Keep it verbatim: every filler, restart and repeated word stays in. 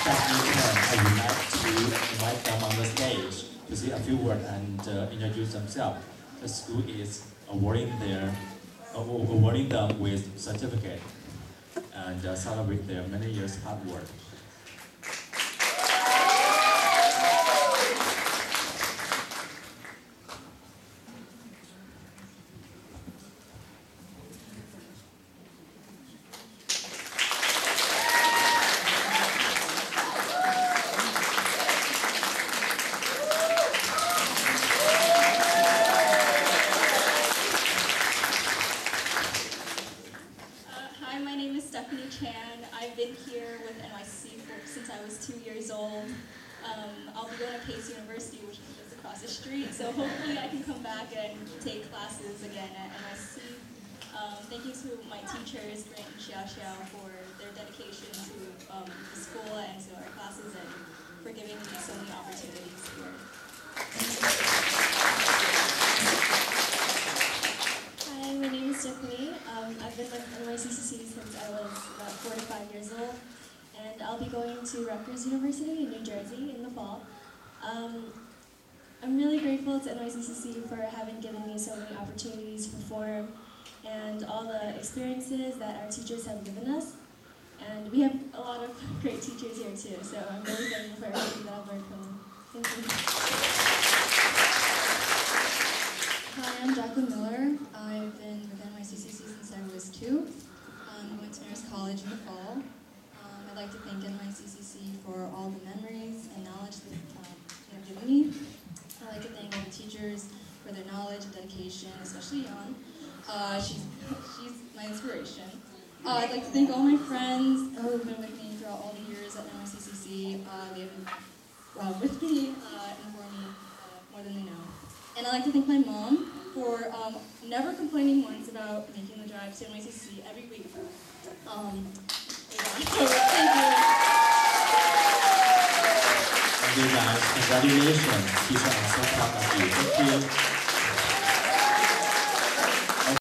Stephanie Chen, I would like to invite them on the stage to say a few words and uh, introduce themselves. The school is awarding their uh, awarding them with certificate and uh, celebrate their many years hard work. Stephanie Chan. I've been here with N Y C C for, since I was two years old. Um, I'll be going to Pace University, which is just across the street, so hopefully I can come back and take classes again at N Y C C. Um, thank you to my teachers, Grant and Xiao Xiao, for their dedication to um, the school and to our classes, and for giving me so many opportunities here. Hi, my name is Stephanie. Um, I've been with N Y C C C since I was about four to five years old, and I'll be going to Rutgers University in New Jersey in the fall. Um, I'm really grateful to N Y C C C for having given me so many opportunities to perform and all the experiences that our teachers have given us. And we have a lot of great teachers here too, so I'm really thankful for everything that I've learned from them. Thank you. Hi, I'm Jacqueline Miller. I've been with N Y C C C since I was two. Um, I went to Nurse College in the fall. Um, I'd like to thank N Y C C C for all the memories and knowledge that um, they have given me. I'd like to thank all the teachers for their knowledge and dedication, especially Yon. Uh, she's, she's my inspiration. Uh, I'd like to thank all my friends who have been with me throughout all the years at N Y C C C. Uh, they've been well, with me uh, and for me uh, more than they know. And I'd like to thank my mom for um, never complaining once about making the drive to N Y C C C every week. Um, yeah. Thank you. Thank you guys. Congratulations. Teacher, I'm so proud of you. Thank you.